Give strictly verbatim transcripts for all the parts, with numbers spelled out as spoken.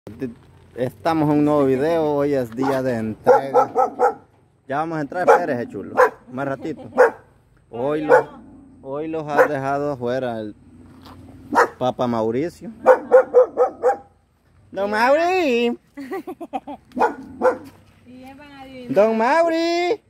Estamos en un nuevo video, hoy es día de entrega. Ya vamos a entrar, espérese chulo, más ratito. Hoy los, hoy los ha dejado afuera el Papa Mauricio. Don Mauri. Don Mauri.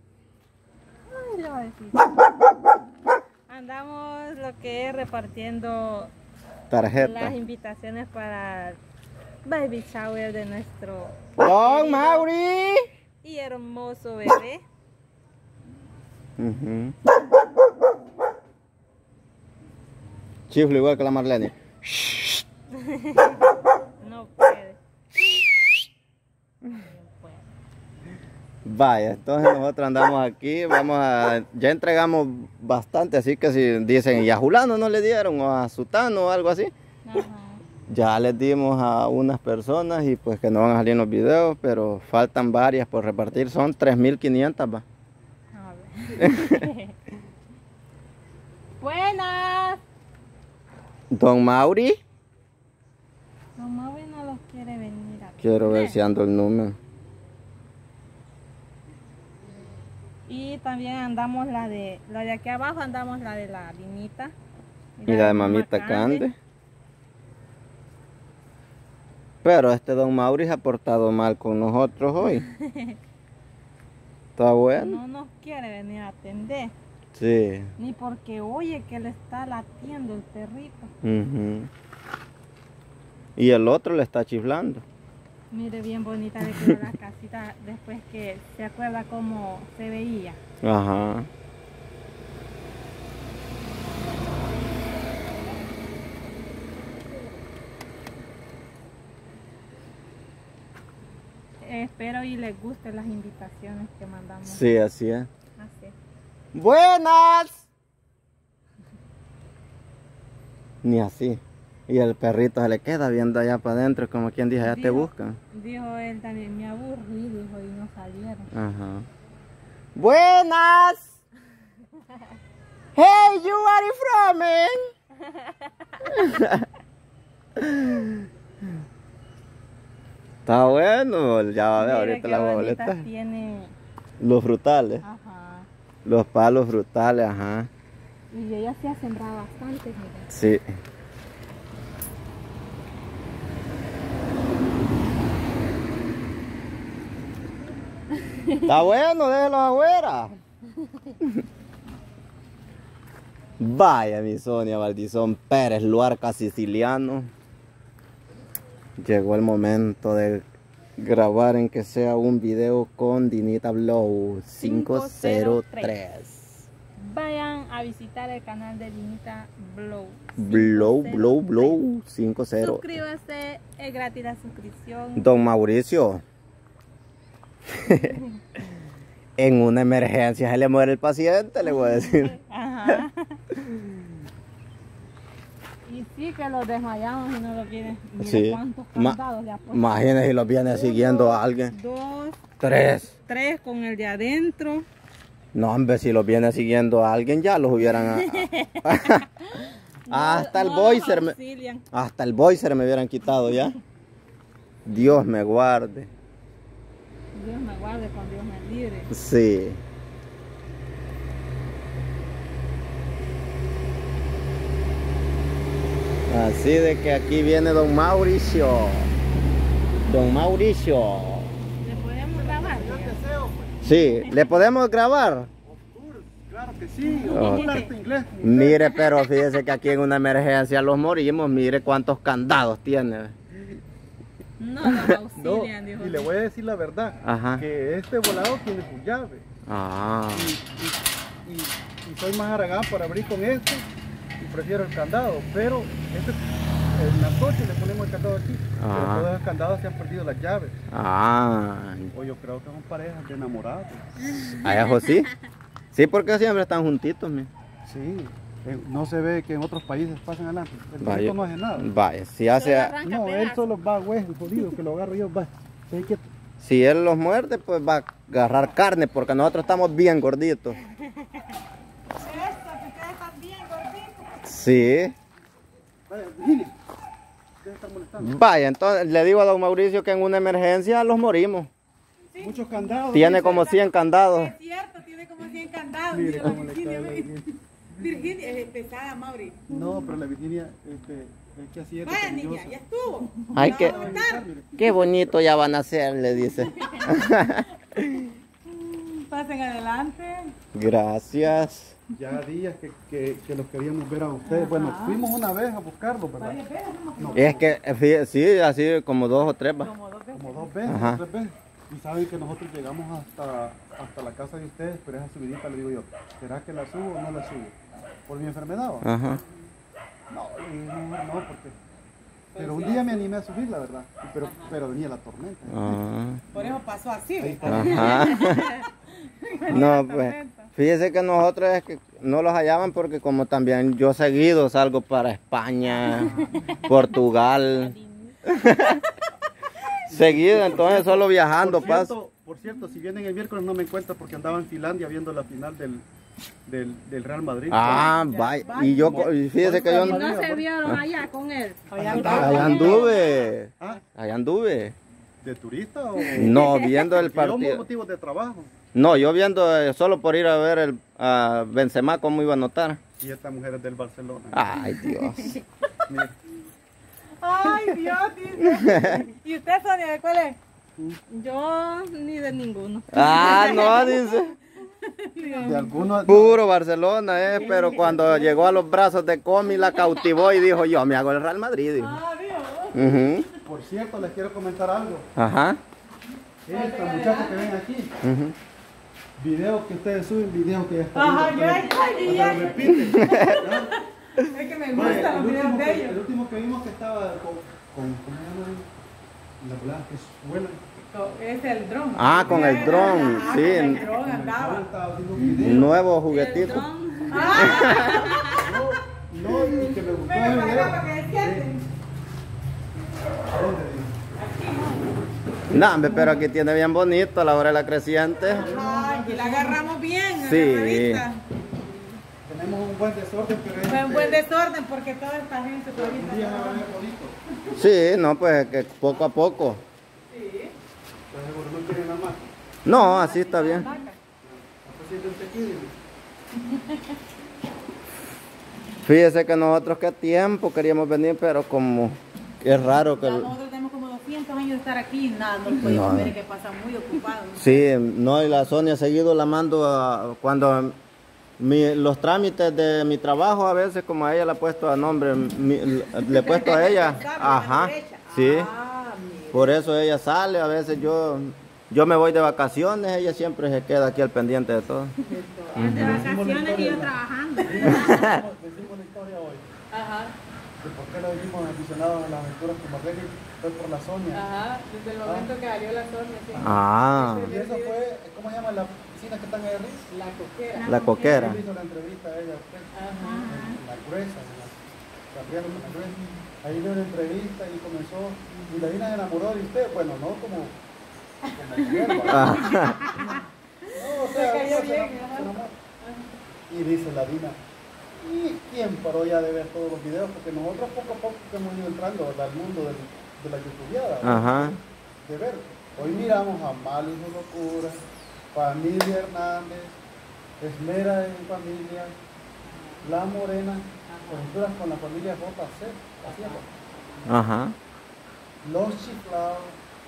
Andamos lo que es repartiendo Tarjeta. las invitaciones para el baby shower de nuestro Don Mauri y hermoso bebé. Uh-huh. Chiflo igual que la Marlene. No puede. No puede. Vaya, entonces nosotros andamos aquí, vamos a, ya entregamos bastante, así que si dicen, y a Julano no le dieron, o a Sutano o algo así, Ajá. ya les dimos a unas personas y pues que no van a salir en los videos, pero faltan varias por repartir, son tres mil quinientas, va. A ver. Buenas. Don Mauri, Don Mauri no los quiere venir a quiero ver ver. si ando el número. Y también andamos la de, la de aquí abajo andamos la de la Dinita. Y la de mamita Cande. Pero este Don Mauri se ha portado mal con nosotros hoy. ¿Está bueno? No nos quiere venir a atender. Sí. Ni porque oye que le está latiendo el perrito. Uh-huh. Y el otro le está chiflando. Mire, bien bonita le quedó la casita después que se acuerda cómo se veía. Ajá. Espero y les gusten las invitaciones que mandamos. Sí, así es. Así es. ¡Buenas! Ni así. Y el perrito se le queda viendo allá para adentro, como quien dice, ya te Dijo- buscan. Dijo él también, me aburrí, dijo, y no salieron. Ajá. ¡Buenas! Hey, you are from? Está bueno, ya va a ver Mire ahorita qué la bonitas boleta. tiene. Los frutales, Ajá. los palos frutales, ajá. Y ella se ha sembrado bastante, mire. Sí. Está bueno, déjelo afuera. Vaya mi Sonia Valdizón Pérez, Luarca siciliano. Llegó el momento de grabar en que sea un video con Dinita Blow cinco cero tres. Vayan a visitar el canal de Dinita Blow. Blow, blow, blow cinco cero. Suscríbase, es gratis la suscripción. Don Mauricio. En una emergencia se le muere el paciente, le voy a decir. Ajá. Y sí que los desmayamos y no los vienen. Mira Sí. cuántos Ma- candados le ha puesto. Imagínese si los viene Uno, siguiendo a alguien. Dos, Tres. tres con el de adentro. No, hombre, si los viene siguiendo a alguien ya los hubieran... hasta el No voicer los me... auxilian. Hasta el voicer me hubieran quitado ya. Dios me guarde. Dios me guarde, con Dios me libre. Sí. Así de que aquí viene Don Mauricio. Don Mauricio. ¿Le podemos grabar? Sí, ¿le podemos grabar? Claro que sí, Oh. vamos a hablar tu inglés. Mire, pero fíjese que aquí en una emergencia los morimos. Mire cuántos candados tiene. No los No, auxilian, dijo. y le voy a decir la verdad, Ajá. que este volado tiene su llave. Ah. Y, y- y- y soy más haragán para abrir con este y prefiero el candado, pero este, en las noches le ponemos el candado aquí, Ah. pero todos los candados se han perdido las llaves. Ah. O yo creo que son parejas de enamorados. ¿Allá sí? Sí, porque siempre están juntitos, mi. Sí, eh, no se ve que en otros países pasan adelante. El Vaya. perrito no hace nada. Vaya, si hace... Arranca No, él pedazos. solo va hueso, jodido, que lo agarro yo, va. Ve que- Si él los muerde, pues va a agarrar carne, porque nosotros estamos bien gorditos. Eso, que ustedes están bien gorditos. Sí. Vaya, Virginia, estar molestando. Vaya, entonces le digo a don Mauricio que en una emergencia los morimos. Sí. Muchos candados. Tiene como cien candados. Es cierto, tiene como cien candados. Mire Mira, cómo le Virginia, cae la ve. Virginia. Virginia es pesada, Mauri. No, pero la Virginia, este, es que así es. Vaya, cariñosa. niña, ya estuvo. Ay, La qué- va a botar. Qué bonito ya van a ser, le dice. Pasen adelante. Gracias. Ya días que, que, que los queríamos ver a ustedes. Bueno, fuimos una vez a buscarlos, ¿verdad? Varias veces, ¿no? No, Es que, eh, fí- sí, así como dos o tres va. Como dos veces. como dos veces, Ajá. tres veces. Y saben que nosotros llegamos hasta, hasta la casa de ustedes, pero esa subidita le digo yo, ¿será que la subo o no la subo? ¿Por mi enfermedad? ¿O? Ajá. No, le digo, no, no, porque... Pero un día me animé a subir, la verdad. Y Pero, pero venía la tormenta. Ah. Por eso pasó así. Ahí ¿verdad? está. Ajá. No, pues, fíjese que nosotros es que no los hallaban porque como también yo seguido salgo para España, Portugal. Seguido, entonces solo viajando Por paso. cierto, por cierto, si vienen el miércoles no me encuentro porque andaba en Finlandia viendo la final del, del, del Real Madrid. Ah, vaya. Y yo, co- y fíjese que yo Y no- no se vieron allá con él. allá anduve, ¿Ah? allá anduve. ¿De turista o...? No, viendo el Porque yo partido. motivos de trabajo. No, yo viendo eh, solo por ir a ver el a Benzema cómo iba a anotar. Y esta mujer es del Barcelona. Ay, Dios. Mira, Ay, Dios, dice. ¿Y usted, Sonia, de cuál es? Yo ni de ninguno. Ah, no, dice. de algunos... Puro Barcelona, eh, pero cuando llegó a los brazos de Comi la cautivó y dijo, yo me hago el Real Madrid. Dijo. Ah, Dios. Ujú. Por cierto, les quiero comentar algo. Ajá. Esta muchacha que ven aquí, Ujú. videos que ustedes suben, videos que ya están Ajá, viendo, ya pero- está, pero ya. lo repiten. ¿no? Es que me Vaya, gustan el, los videos último de que, el ellos. último que vimos que estaba con, con ¿cómo se llama? Las voladas que vuelan. Es el dron. Ah, con el dron, Ah, sí. con el dron andaba. Estaba haciendo un video. Nuevo El juguetito. dron. Ah, No, no, y que me gustó venga el para video. acá para que despierten. ¿A dónde? No, hombre, pero aquí tiene bien bonito a la hora de la creciente. Ay, y la agarramos bien. Sí. agarradita. Tenemos un buen desorden, pero es Fue un buen desorden porque toda esta gente todavía un está día me va a trabajando. ver bonito. Sí, no, pues que poco a poco. Sí. Pero seguro no quieren nada más. No, así está bien. Vaca. Pues siéntense aquí, dile. Fíjese que nosotros qué tiempo queríamos venir, pero como es raro que... Ya nosotros tenemos como doscientos años de estar aquí y nada, no lo podemos No. ver que pasan muy ocupados. Sí, no, y la Sonia seguido la mando a, cuando mi- los trámites de mi trabajo a veces como a ella le he puesto a nombre, mi- le he puesto a ella, ajá, sí, Ah, mira. por eso ella sale, a veces yo, yo me voy de vacaciones, ella siempre se queda aquí al pendiente de todo. De vacaciones y yo trabajando. Decimos la historia hoy. Ajá, De por qué lo dijimos aficionados a las aventuras con Marlene, fue por la Sonia. ajá, desde el momento que salió la Sonia, sí. Ah, Y eso fue, ¿cómo se llama la piscina que están ahí arriba? La coquera. la coquera. Él hizo la entrevista a ella, a usted, Ajá. en la gruesa, en la, Gabriela en la gruesa. Ahí dio una entrevista y comenzó, y la Dina se enamoró de usted, bueno, no como, como mujer, ¿verdad? Ah, No, o sea, Se cayó se bien, enamoró, ajá. se enamoró. Y dice la Dina, ¿y quién paró ya de ver todos los videos? Porque nosotros poco a poco que hemos ido entrando, ¿verdad?, al mundo del- de la youtubeada, ¿verdad? Ajá. De ver. Hoy miramos a Mali y su locura, Familia Hernández, Esmera en familia, La Morena, aventuras con la familia J C, así es, Ajá. Los Chiflados,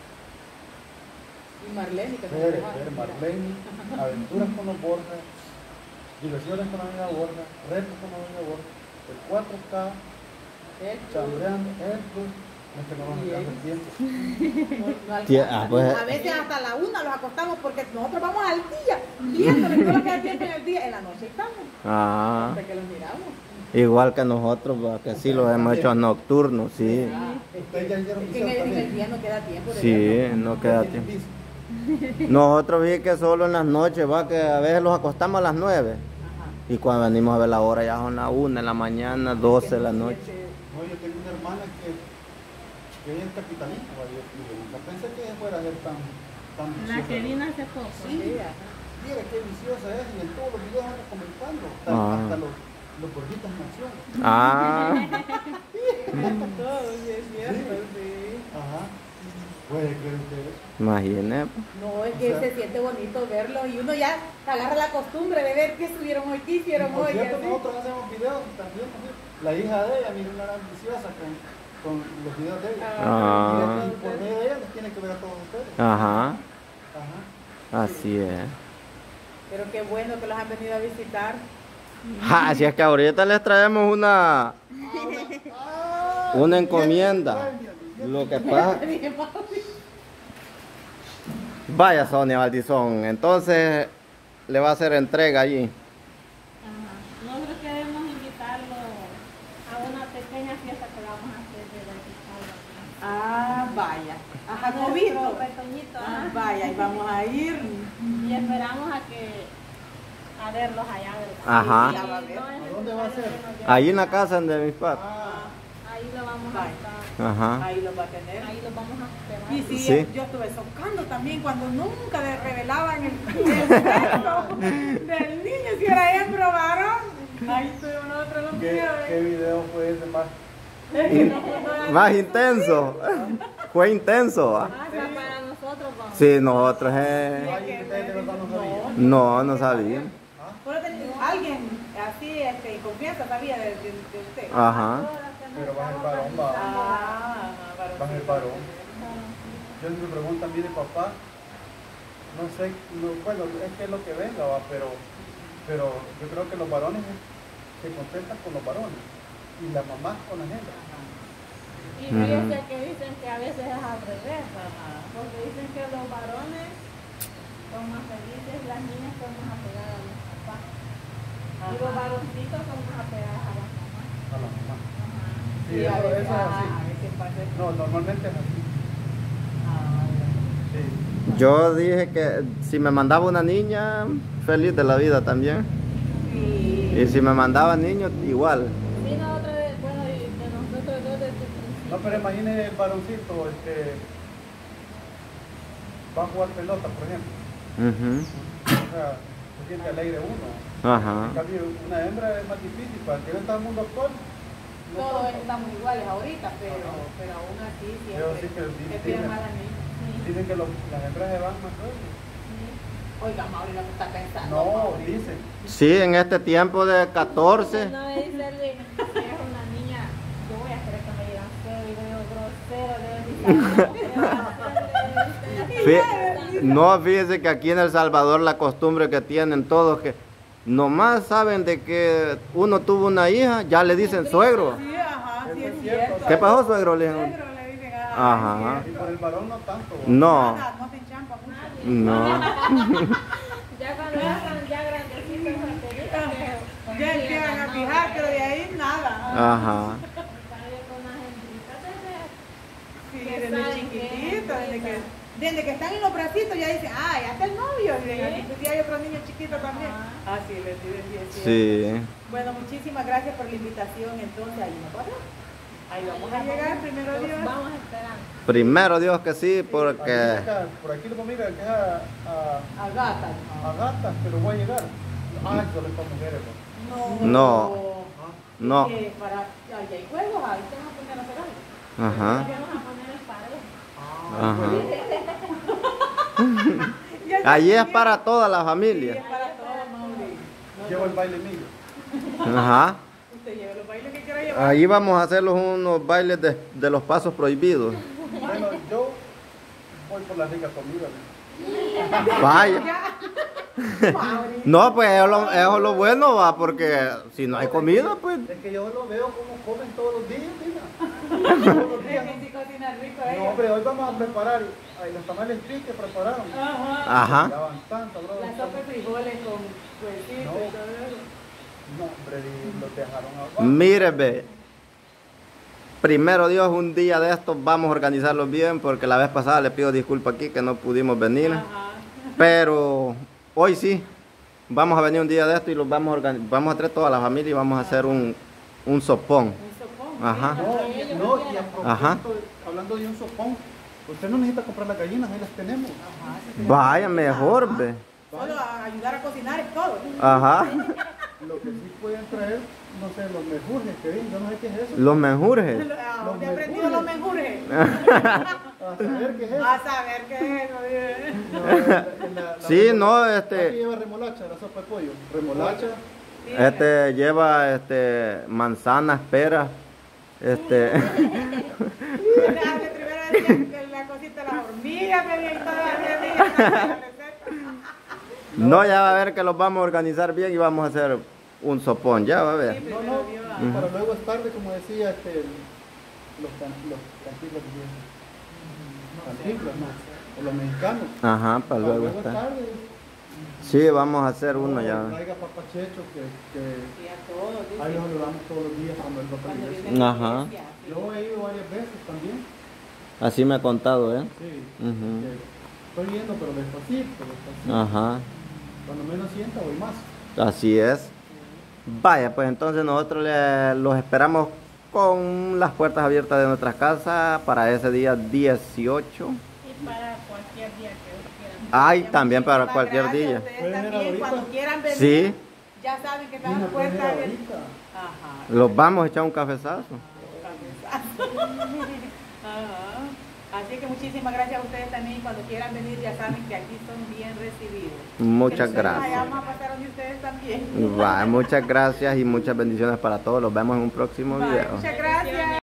Y Marlene que Ver, Ver Marlene, Aventuras con los Borja, Diversiones con la amiga Borja, Retos con la amiga Borja, el cuatro K, Chambreando, el Plus, no es que no nos alcanza el tiempo. Tie- ah, pues- A veces hasta la una los acostamos porque nosotros vamos al día, viéndole todo lo que hay tiempo en el día, en la noche estamos, Ah, hasta que los miramos. igual que nosotros, va, que sí los hemos hecho nocturnos, sí. Ustedes ya hicieron Es que en el, visión en el también. día no queda tiempo de Sí, verlo. no queda Tienen tiempo. vicio. Nosotros vi que solo en las noches, va, que a veces los acostamos a las nueve. Ajá. Y cuando venimos a ver la hora ya son las una de la mañana, doce de la noche. No, yo tengo una hermana que, que ella es capitalista, ¿va? Yo, yo nunca pensé que ella fuera a ser tan, tan La viciosa. que vino hace poco. Sí. Sí, ajá. Mira qué viciosa es y en todos los videos anda comentando. Hasta, Ah. hasta los, los gorditos nación. Ah, Todo, sí, es cierto, sí. Ajá. Puede creer ustedes. imagínate. No, es que O sea, se siente bonito verlo y uno ya agarra la costumbre de ver qué subieron hoy, qué hicieron Por hoy. y cierto, así. nosotros hacemos videos también. así. La hija de ella, mira, una gran viciosa con, con los videos de ella. Ah. Y por medio de ella les tiene que ver a todos ustedes. Ajá, Ajá. así es. Pero qué bueno que los han venido a visitar. Ja, así es que ahorita les traemos una, una encomienda. Lo que pasa... Vaya Sonia Valdizón, entonces le va a hacer entrega allí. Ajá. Nosotros queremos invitarlo a una pequeña fiesta que vamos a hacer de bautizarlo. Ah, vaya. A A Jacobito. nuestro retoñito, Ah, ajá. vaya, y vamos a ir. Y esperamos a que a verlos allá, ¿verdad? Ajá. Y Ya va a ver. no es ¿A dónde va a necesario ser? que nos lleven. Ahí en la casa de mis papás. Ah, Ahí lo vamos a Vaya. estar. Ajá. Ahí los va a tener. Ahí lo vamos a esperar. Y sí, Sí. yo estuve socando también cuando nunca le revelaban el, el sexo del niño, si era hembra o varón. Ahí estuvimos nosotros los ¿qué, míos. ¿qué video fue ese más? Es que no fue Más intenso. Fue intenso. ¿ah? Ah, o sea, para nosotros vamos. Sí, nosotros eh, Ay, ustedes de verdad no sabían. no, no sabían. Pero ten- alguien así este, en confianza sabía de, de, de usted. Ajá. Pero va el varón, va. Ah, Va el varón. Yo me preguntan, mire papá, no sé, no, bueno, es que es lo que venga, va, pero, pero yo creo que los varones se contentan con los varones y las mamás con las hembras. Y fíjense que dicen que a veces es al revés, porque dicen que los varones son más felices, las niñas son más apegadas a los papás. Y los varoncitos son más apegados a las mamás. A las mamás. Ajá. Sí, Sí, a eso, veces, eso es ah, así. a veces pasa eso. No, normalmente es así. Ah, Sí. Yo dije que si me mandaba una niña, feliz de la vida también. sí. Y si me mandaba niño, igual. Sí, nosotros, de- bueno, y de nosotros dos desde el principio. No, pero imagine el varoncito, este, va a jugar pelota, por ejemplo. Ujú. O sea, se siente alegre uno. Ajá. En cambio, una hembra es más difícil, para que está el mundo actual. no Todos tanto. estamos iguales ahorita, pero, pero aún así Pero siempre sí que es dicen- bien mala niña. Dicen que los- las hembras se van más luego. Oiga, Mauri no está pensando. No, Mauri. dicen. Sí, en este tiempo de catorce. Una vez dice él, si es una niña, yo voy a querer que me digan feo y veo grosero, le digo, Fí- No, fíjese que aquí en El Salvador la costumbre que tienen todos que nomás saben de que uno tuvo una hija, ya le dicen suegro. Sí, ajá, sí Eso es es cierto. cierto. ¿Qué pasó, suegro? Le dijo. Suegro le dicen, ah, Ajá. es Y cierto. por el varón no tanto. No, Nada, no se enchampa mucho. no. ya cuando ya están ya grandecitos, solteritos, que Ya empiezan a fijar, pero de ahí nada. Ajá. sale con las hembritas desde- Sí, que desde saben chiquitito, que- desde que, desde que están en los bracitos ya dicen, ah, ya está el novio. Y dicen, Sí. pues, sí hay otro niño chiquito también. Ajá. Ah, sí, les dicen, sí, es cierto. Sí. Bueno, muchísimas gracias por la invitación. Entonces, ahí nos vamos. Ahí vamos a llegar, primero Los Dios. Vamos esperando. Primero Dios que sí, Aquí porque... cerca, por aquí lo mira que es a, a, A gata. a gatas, pero voy a llegar. Ah, solo es para mujeres. ¿no? No. No. Eh, para, ahí hay juegos, ahí te van a poner a hacer algo. Ajá. Vamos a poner el pared. Ah, Ajá. bueno. Ya se Allí es entiende. para toda la Sí, familia. es para todos, Mauri. No, Llevo no, el baile mío. Ajá. Usted lleve los bailes que quiera llevar. Ahí vamos a hacer los- unos bailes de, de los pasos prohibidos. Bueno, yo voy por la rica comida. ¿no? Vaya. Mauri. No, pues eso es lo, eso es lo bueno, va, porque si no hay comida, pues... Es que yo lo veo como comen todos los días, mira. Todos los Es días. que sí cocina rico No, ella. hombre, hoy vamos a preparar ay, los tamales fritos que prepararon. Ajá. Ajá. Daban tanto, bro. La sopa de frijoles con huesito No. y todo eso. No, hombre, y los dejaron abajo. Mire, ve. Primero Dios, un día de estos vamos a organizarlos bien, porque la vez pasada le pido disculpas aquí que no pudimos venir. Ajá. Pero hoy sí, vamos a venir un día de esto y los vamos a organizar, vamos a traer toda la familia y vamos a hacer un, un sopón. Un sopón. Ajá. No, no, y a propósito, Ajá. hablando de un sopón, usted no necesita comprar las gallinas, ahí las tenemos. Ajá, sí, sí. Vaya, mejor, ve. Solo a ayudar a cocinar es todo. Ajá. Lo que sí pueden traer no sé, los mejurjes que ven, yo no sé qué es eso. Los menjurjes. Ah, ¿dónde he aprendido los menjures? A saber qué es eso. A saber qué es eso. Dios. No, la- la- la- Sí, la- no, Aquí este, lleva remolacha, la sopa de pollo. Remolacha. este lleva este manzanas, peras, este, Déjame primero decir que la cosita de las hormigas me viene todavía bien. no, ya va a ver que los vamos a organizar bien y vamos a hacer un sopón, ya va a ver. No, no, y para luego es tarde, como decía este, el- los, can- los cantinflas que dicen. Cantinflas, no, o los mexicanos. Ajá, para luego es estar. tarde. Sí, vamos a hacer uno No, ya. Traiga papachecho que, que Y a todos, dice. ahí los saludamos todos los días cuando él va para la Cuando iglesia. viene a la Ajá. iglesia, sí. Yo he ido varias veces también. Así me ha contado, ¿eh? Sí. Ujú. que estoy yendo, pero despacito, despacito. Ajá, Cuando menos sienta, voy más. así es. Vaya, pues entonces nosotros le- los esperamos con las puertas abiertas de nuestras casas para ese día dieciocho. Y para cualquier día que quieran. Ay, también para Muchísimas cualquier gracias a día. ustedes Pueden ir también, ahorita. cuando quieran venir, Sí, ya saben que Y están no pueden ir puertas abiertas. ahorita. Ajá. los vamos a echar un cafezazo. Ajá. Así que muchísimas gracias a ustedes también. Cuando quieran venir, ya saben que aquí son bien recibidos. Muchas Que nosotros allá gracias. vamos a pasar donde ustedes también. Va, muchas gracias y muchas bendiciones para todos. Los vemos en un próximo Bye, video. muchas gracias.